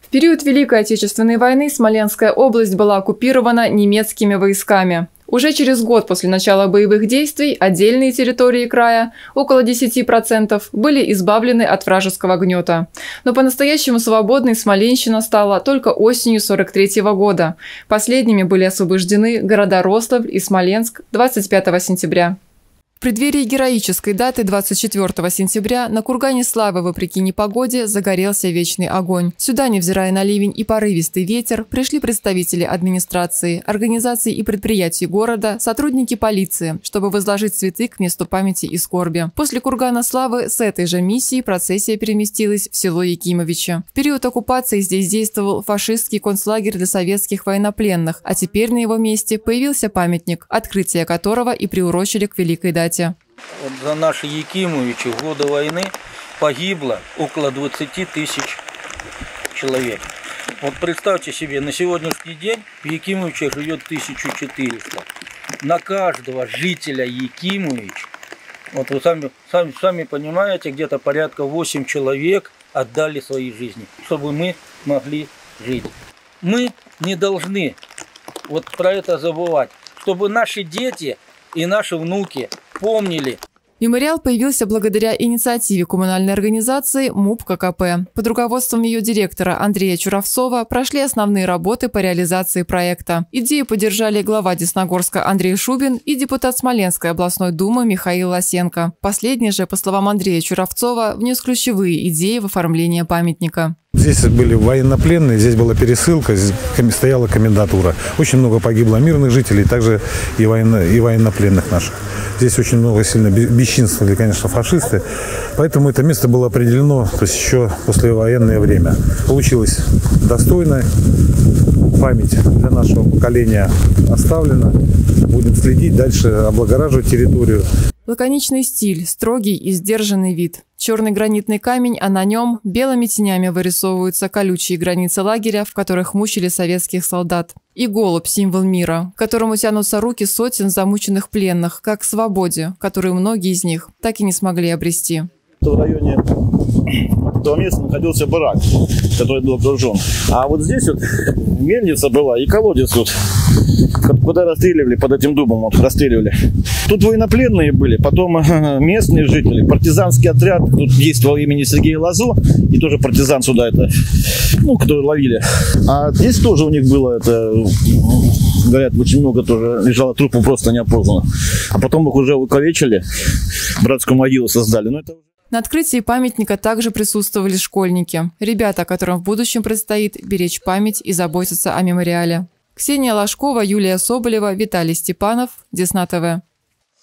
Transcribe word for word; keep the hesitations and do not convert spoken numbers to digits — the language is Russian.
В период Великой Отечественной войны Смоленская область была оккупирована немецкими войсками. Уже через год после начала боевых действий отдельные территории края, около десяти процентов, были избавлены от вражеского гнета. Но по-настоящему свободной Смоленщина стала только осенью сорок третьего года. Последними были освобождены города Рославль и Смоленск двадцать пятого сентября. В преддверии героической даты двадцать четвёртого сентября на кургане Славы, вопреки непогоде, загорелся вечный огонь. Сюда, невзирая на ливень и порывистый ветер, пришли представители администрации, организаций и предприятий города, сотрудники полиции, чтобы возложить цветы к месту памяти и скорби. После кургана Славы с этой же миссией процессия переместилась в село Якимовичи. В период оккупации здесь действовал фашистский концлагерь для советских военнопленных, а теперь на его месте появился памятник, открытие которого и приурочили к Великой дате. Вот за наши Якимовичи в годы войны погибло около двадцати тысяч человек. Вот представьте себе, на сегодняшний день в Якимовичах живет тысяча четыреста. На каждого жителя Якимович, вот вы сами, сами, сами понимаете, где-то порядка восемь человек отдали свои жизни, чтобы мы могли жить. Мы не должны вот про это забывать, чтобы наши дети и наши внуки помнили. Мемориал появился благодаря инициативе коммунальной организации МУП ККП. Под руководством ее директора Андрея Чуровцова прошли основные работы по реализации проекта. Идею поддержали глава Десногорска Андрей Шубин и депутат Смоленской областной думы Михаил Лосенко. Последний же, по словам Андрея Чуровцова, внес ключевые идеи в оформление памятника. Здесь были военнопленные, здесь была пересылка, здесь стояла комендатура. Очень много погибло мирных жителей, также и, военно, и военнопленных наших. Здесь очень много сильно бесчинствовали, конечно, фашисты. Поэтому это место было определено, то есть еще послевоенное время. Получилось достойно, память для нашего поколения оставлена. Будем следить, дальше облагораживать территорию. Лаконичный стиль, строгий и сдержанный вид. Черный гранитный камень, а на нем белыми тенями вырисовываются колючие границы лагеря, в которых мучили советских солдат. И голубь – символ мира, к которому тянутся руки сотен замученных пленных, как к свободе, которую многие из них так и не смогли обрести. В районе этого места находился барак, который был окружен. А вот здесь вот мельница была и колодец тут, куда расстреливали, под этим дубом вот расстреливали. Тут военнопленные были, потом местные жители, партизанский отряд, тут действовал имени Сергея Лазо, и тоже партизан сюда это, ну, которые ловили. А здесь тоже у них было это, говорят, очень много тоже лежало трупов, просто не опознано. А потом их уже увековечили, братскую могилу создали. Но это... На открытии памятника также присутствовали школьники, ребята, которым в будущем предстоит беречь память и заботиться о мемориале. Ксения Ложкова, Юлия Соболева, Виталий Степанов, Десна ТВ.